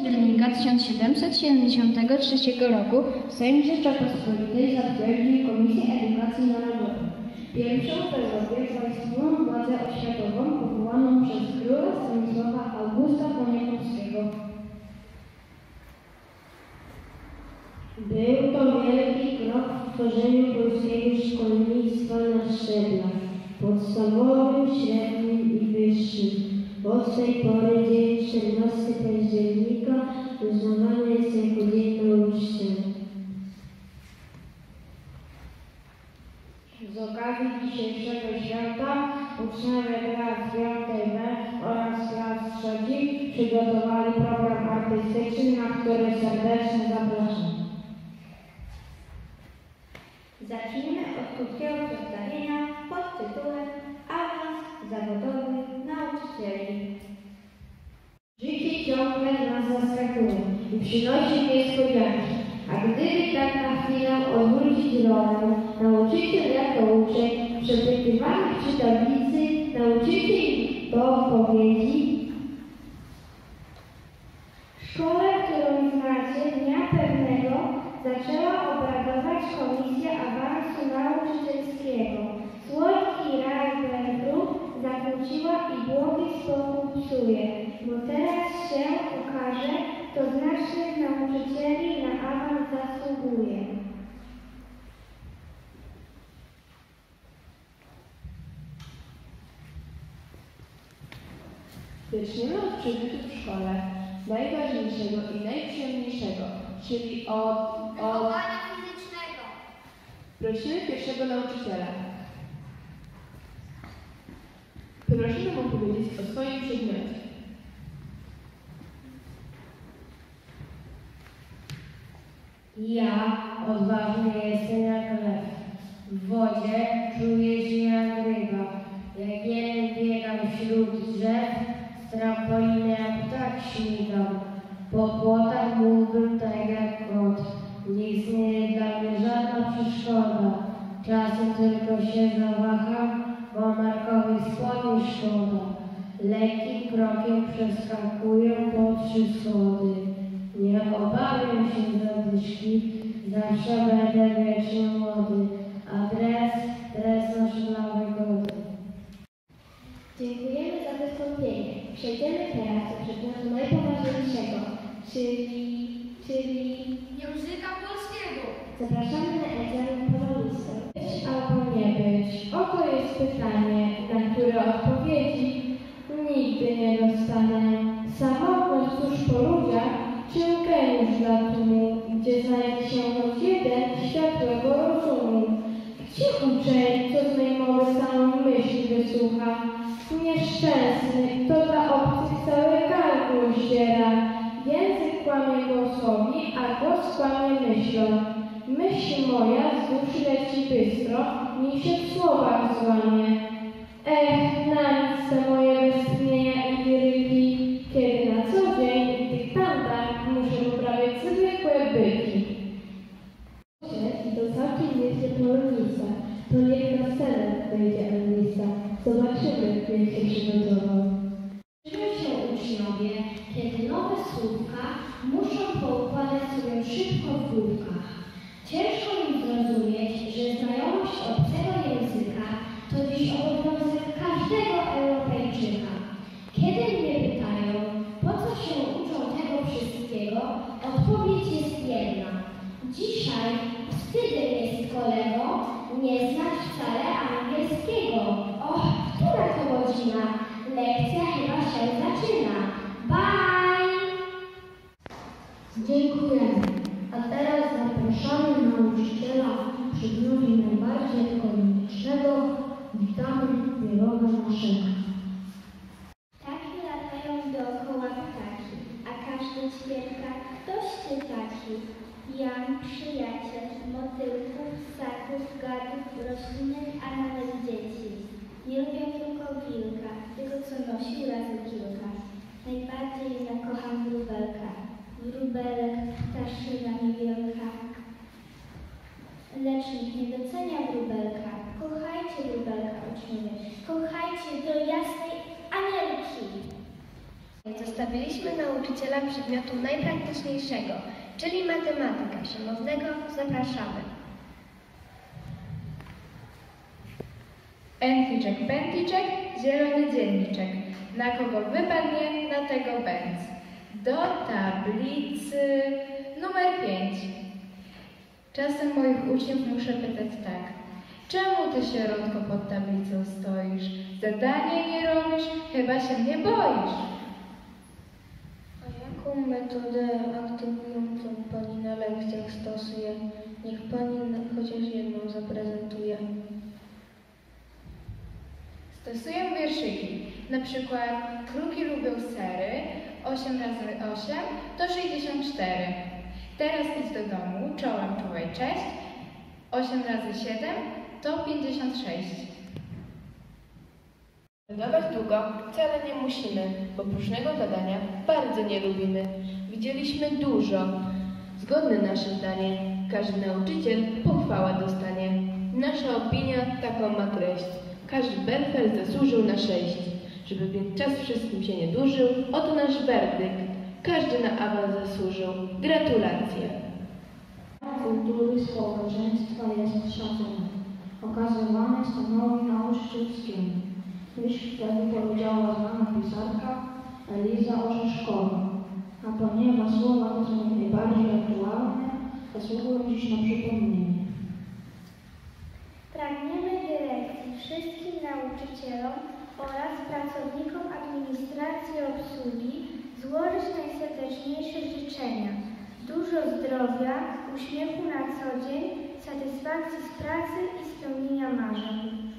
października 1773 roku Sejm Rzeczypospolitej zatwierdził Komisję Edukacji Narodowej, pierwszą w Europie państwową władzę oświatową powołaną przez króla Stanisława Augusta Poniatowskiego. Był to wielki krok w tworzeniu polskiego szkolnictwa na szczeblach podstawowym, średnim i wyższym. Od tej pory dzień 14 października uznawany jest jako Dzień Nauczyciela. Z okazji dzisiejszego święta uczniowie klas 5B oraz klas 3 przygotowali program artystyczny, na który serdecznie zapraszam. Zacznijmy od krótkiego przedstawienia pod tytułem Awans zawodowy nauczycieli. Życie ciągle nas zaskakuje i przynosi niespodzianki, a gdyby tak na chwilę odwrócić rolę, nauczyciel jako uczeń, przepytywany przy tablicy, nauczyciel do odpowiedzi. W szkole, którą znacie, dnia pewnego zaczęła obradować Komisja Awansu Nauczycielskiego. Słodki raj węgru zakłóciła i błogi spokój psuje, bo teraz się okaże, kto z naszych nauczycieli na awans zasługuje. Zaczniemy od przedmiotu w szkole, najważniejszego i najprzyjemniejszego, czyli od wychowania fizycznego. Prosimy pierwszego nauczyciela. Prosimy mu powiedzieć o swoim przedmiocie. Ja odważny jestem jak lew. W wodzie czuję się jak ryba. Jak jeden biegam wśród drzew, z trampoliny jak ptak śmigam. Po płotach mógłbym tak jak kot. Nie istnieje dla mnie żadna przeszkoda. Czasem tylko się zawaham, bo markowej spodni szkoda. Lekkim krokiem przeskakuję po 3 schody. Nie obawiam się zadyszki, zawsze będę wiecznie młody, a dres nasz dla wygody. Dziękujemy za wystąpienie. Przejdziemy teraz do przedmiotu najpoważniejszego, czyli Języka polskiego. zapraszamy na egzamin polonistę. Być albo nie być? Oto jest pytanie, na które odpowiedzi nigdy nie dostanę. Samotność tuż po ludziach, czy geniusz dla tłumu, gdzie znajdzie się choć jeden światłego rozumu? Gdzie uczeń, co z mej mowy samą myśli wysłucha? Nieszczęsny, kto dla obcych całe gardło zdziera. Język kłamie głosowi, a głos kłamie myślą. Myśl moja z duszy leci bystro, nim się w słowach złamie. Na nic te moje westchnienia i liryki, kiedy na co dzień w dyktantach muszę poprawiać zwykłe byki. I to całkiem nieźle polonista, to niech na scenę wejdzie anglista. Zobaczymy, jak się przygotował. Uczą się uczniowie, kiedy nowe słówka muszą poukładać sobie szybko w główkach. Ciężko im zrozumieć, że znajomość obcego języka to dziś obowiązek każdego Europejczyka. Kiedy mnie pytają, po co się uczą tego wszystkiego, odpowiedź jest jedna. Dzisiaj wstydem jest kolego nie znać wcale angielskiego. Och, która to godzina? Lekcja chyba się zaczyna. Bye! Dziękujemy. A teraz zapraszamy nauczyciela w przedmiocie najbardziej ekonomicznego. Witamy biologa naszego. Ptaki latają dookoła ptaki, a każdy ćwierka ktoś ty taki. Jan, przyjaciel, motylków, ssaków, gadów, roślinek, a nawet dzieci. Nie lubię tylko wilka, tego co nosił razy kilka. Najbardziej ja kocham wróbelka. Wróbelek, ptaszyna niewielka. Lecz nikt nie docenia wróbelka. Kochajcie wróbelka, uczniowie. Kochajcie do jasnej Ameryki. Zostawiliśmy nauczyciela przedmiotu najpraktyczniejszego, czyli matematyka. Szanownego zapraszamy. Enficzek, pętliczek, zielony dzienniczek. Na kogo wypadnie, na tego bęc. Do tablicy numer 5. Czasem moich uczniów muszę pytać tak. Czemu ty, sierotko, pod tablicą stoisz? Zadanie nie robisz, chyba się mnie boisz. A jaką metodę aktywującą Pani na lekcjach stosuje? Niech Pani chociaż jedną zaprezentuje. Stosuję wierszyki. Na przykład kruki lubią sery, 8 razy 8 to 64. Teraz idź do domu, czołem czuwaj, cześć. 8 razy 7 to 56. Gadawać długo wcale nie musimy, bo próżnego gadania bardzo nie lubimy. Widzieliśmy dużo. Zgodne nasze zdanie, każdy nauczyciel pochwałę dostanie. Nasza opinia taką ma treść. Każdy Berfel zasłużył na 6. Żeby więc czas wszystkim się nie dłużył, oto nasz werdykt. Każdy na awans zasłużył. Gratulacje. Kultury społeczeństwa jest szacunek. Okazywany stanowi nauczycielskiemu. Myśl wtedy powiedziała znana pisarka Eliza Orzeszkowa. A ponieważ słowa te są najbardziej aktualne, zasługują dziś na przypomnienie. Pragniemy dyrekcji, wszystkim nauczycielom oraz pracownikom administracji i obsługi złożyć najserdeczniejsze życzenia. Dużo zdrowia, uśmiechu na co dzień, satysfakcji z pracy i spełnienia marzeń.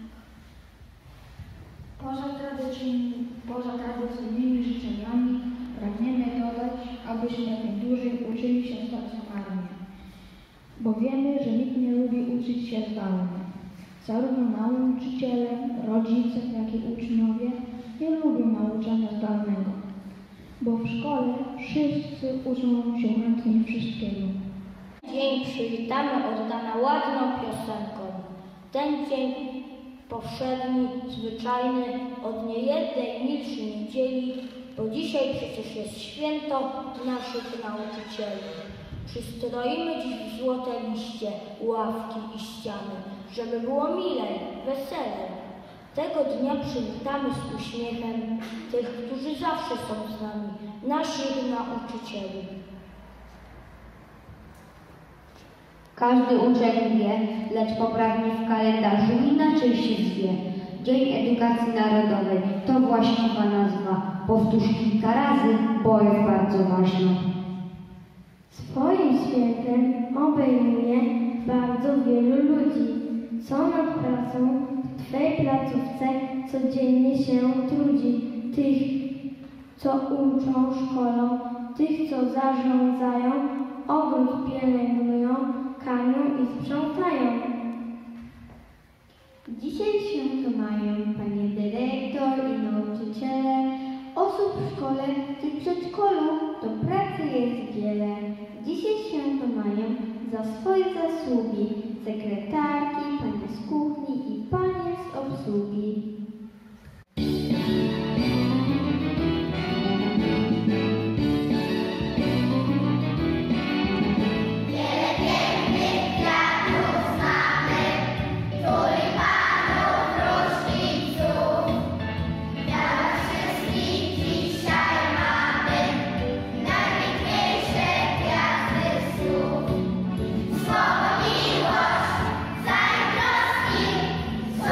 Poza tradycyjnymi życzeniami pragniemy dodać, abyśmy jak najdłużej uczyli się stacjonarnie, bo wiemy, że nikt nie lubi uczyć się zdalnie. Zarówno nauczyciele, rodzice, jak i uczniowie nie lubią nauczania zdalnego, bo w szkole wszyscy uczą się chętnie wszystkiego. Dzień przywitamy oddana ładną piosenką. Ten dzień powszedni, zwyczajny, od niejednej milszy niedzieli, bo dzisiaj przecież jest święto naszych nauczycieli. Przystroimy dziś w złote liście ławki i ściany, żeby było milej, weselej. Tego dnia przywitamy z uśmiechem tych, którzy zawsze są z nami, naszych nauczycieli. Każdy uczeń wie, lecz poprawnie w kalendarzu inaczej się zwie. Dzień Edukacji Narodowej to właściwa nazwa. Powtórz kilka razy, bo jest bardzo ważna. Swoim świętem obejmuje bardzo wielu ludzi, co nad pracą w Twej placówce codziennie się trudzi. Tych, co uczą, szkolą, tych, co zarządzają, ogród pielęgnują, karmią i sprzątają. Dzisiaj święto mają Panie Dyrektor i nauczyciele. Osób w szkole czy przedszkolu do pracy jest wiele. Dzisiaj święto mają za swoje zasługi sekretarki, panie z kuchni i panie z obsługi. Słowo miłość, zazdrości,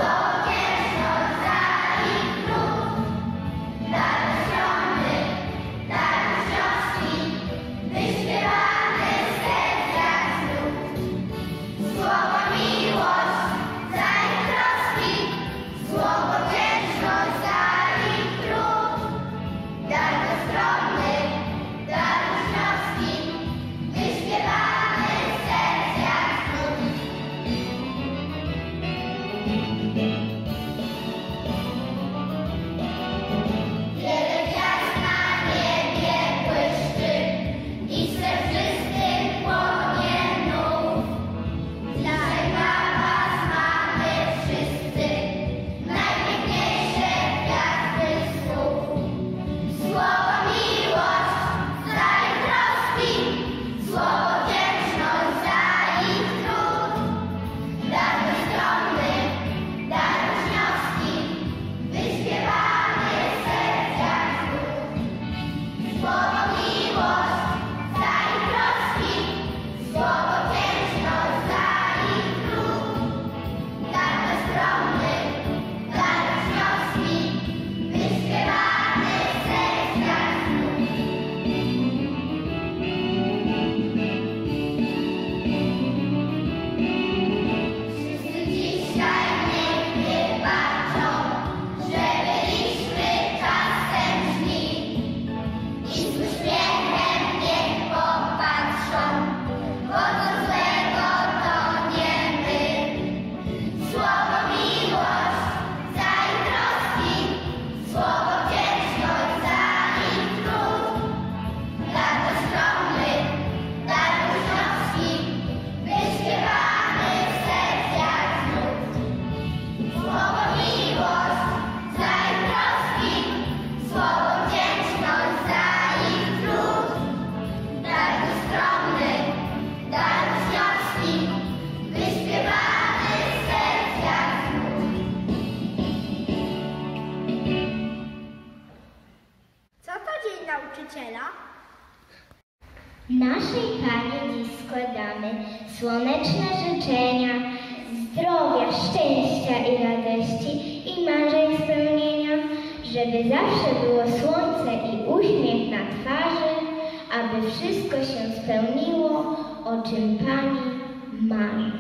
Naszej Pani dziś składamy słoneczne życzenia, zdrowia, szczęścia i radości i marzeń spełnienia, żeby zawsze było słońce i uśmiech na twarzy, aby wszystko się spełniło, o czym Pani marzy.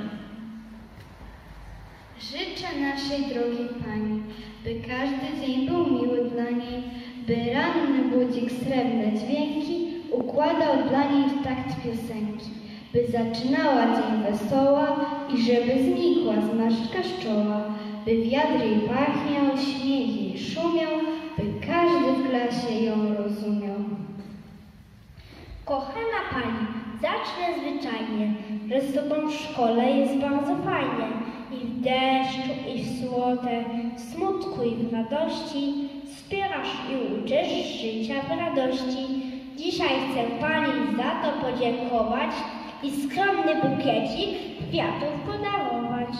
Życzę naszej drogiej Pani, by każdy dzień był miły dla niej, by ranny budzik srebrne dźwięki układał dla niej w takt piosenki, by zaczynała dzień wesoła i żeby znikła zmarszczka z czoła, by wiatr jej pachniał, śmiech jej szumiał, by każdy w klasie ją rozumiał. Kochana Pani, zacznę zwyczajnie, że z Tobą w szkole jest bardzo fajnie. I w deszczu, i w słote, w smutku i w radości, wspierasz i uczysz życia w radości. Dzisiaj chcę Pani za to podziękować i skromny bukiecik kwiatów podarować.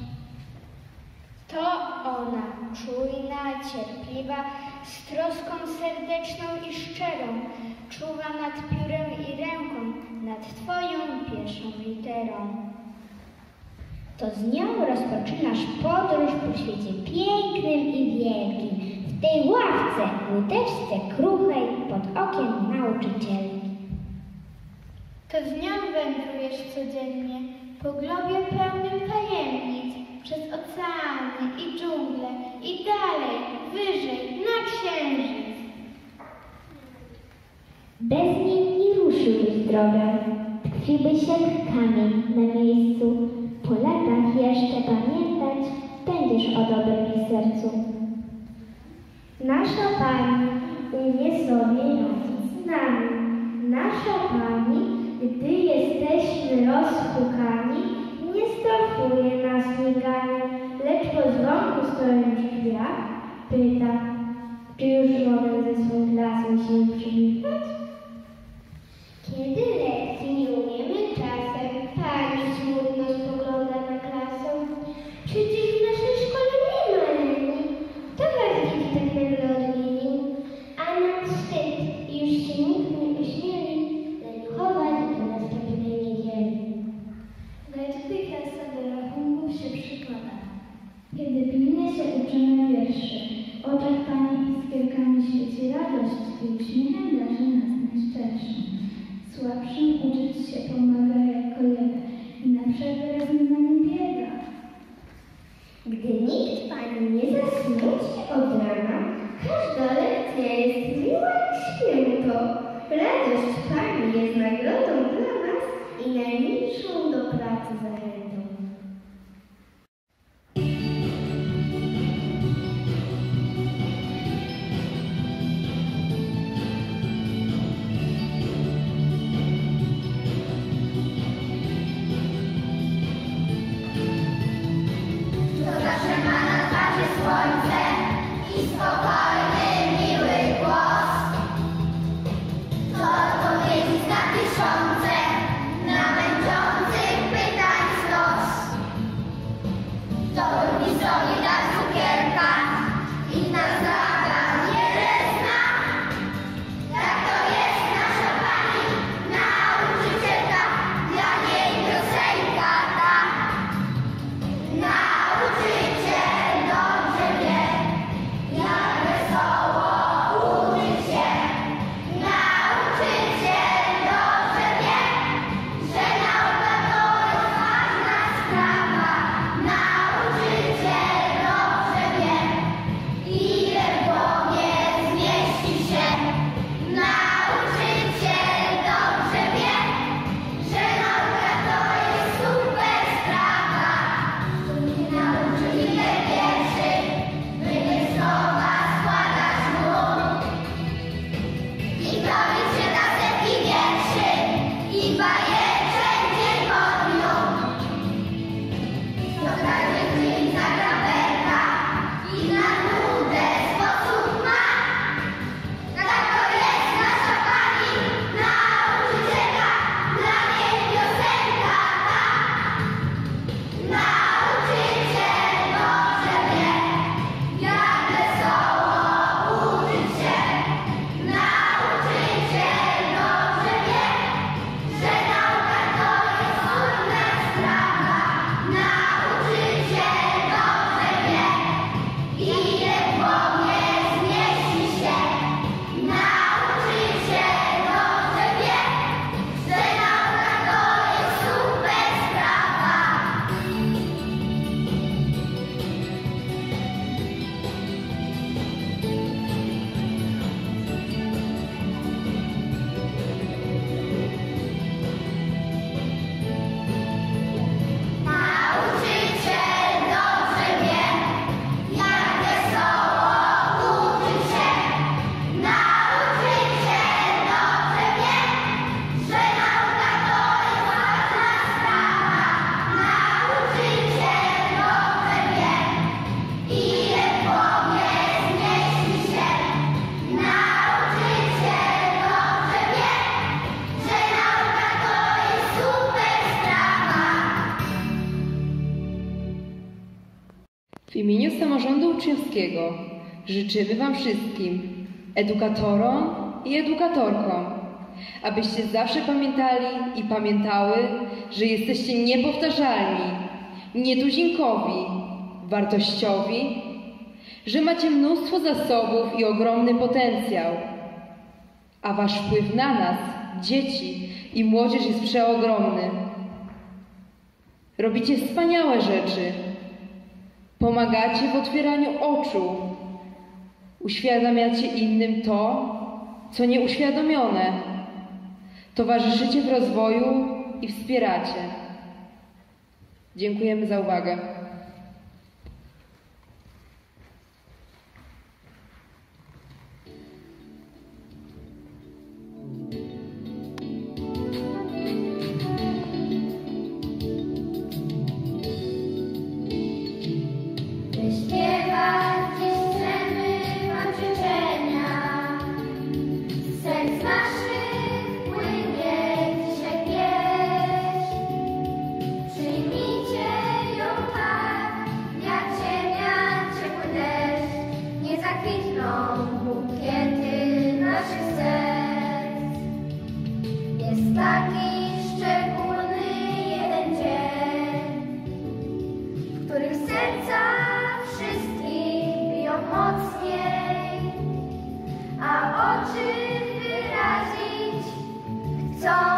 To ona, czujna, cierpliwa, z troską serdeczną i szczerą, czuwa nad piórem i ręką, nad Twoją pierwszą literą. To z nią rozpoczynasz podróż po świecie pięknym i wielkim, w tej ławce, łódeczce kruchej, pod okiem nauczycielki. To z nią wędrujesz codziennie, po globie pełnym tajemnic, przez oceany i dżungle i dalej, wyżej, na księżyc. Bez niej nie ruszyłbyś drogę, tkwiłbyś jak kamień na miejscu. Po latach jeszcze pamiętać będziesz o dobrym jej sercu. Nasza Pani umie sobie radzić z nami. Nasza Pani, gdy jesteśmy rozhukani, nie strofuje nas miganie, lecz po dzwonku stojąc w drzwiach, pyta, czy już mogę ze swą klasą się przywitać? Kiedy lekcji nie umiemy czasem, Pani smutno spogląda na klasę. Przecież w naszej szkole nie ma linii. To was dzieci tak narodnili. A nam wstyd i już się nikt nie ośmieli leniuchować do następnej niedzieli. Lecz gdy klasa do rachunków się przykłada, Kiedy pilnie się uczymy wierszy, w oczach Pani iskierkami świeci radość i uśmiechem darzy nas najszczerszym. Słabszym uczyć się pomaga jak kolega i na przerwę razem z nami biega. Gdy nikt Pani nie zasmuci od rana, każda lekcja jest miła jak święto. Radość Pani jest nagrodą dla nas i najmilszą do pracy zachętą. Słońce i spokojny, miły głos. To odpowiedź W imieniu Samorządu Uczniowskiego życzymy Wam wszystkim, edukatorom i edukatorkom, abyście zawsze pamiętali i pamiętały, że jesteście niepowtarzalni, nietuzinkowi, wartościowi, że macie mnóstwo zasobów i ogromny potencjał, a Wasz wpływ na nas, dzieci i młodzież jest przeogromny. Robicie wspaniałe rzeczy, pomagacie w otwieraniu oczu, uświadamiacie innym to, co nieuświadomione, towarzyszycie w rozwoju i wspieracie. Dziękujemy za uwagę. Śpiewać dziś chcemy Wam życzenia, z serc naszych płynie dzisiaj pieśń. Przyjmijcie ją tak, jak ziemia, ciepły deszcz, nie zakwitną bukiety naszych serc. Jest taki szczególny jeden dzień, w którym serca wszystkich biją mocniej, a oczy wyrazić chcą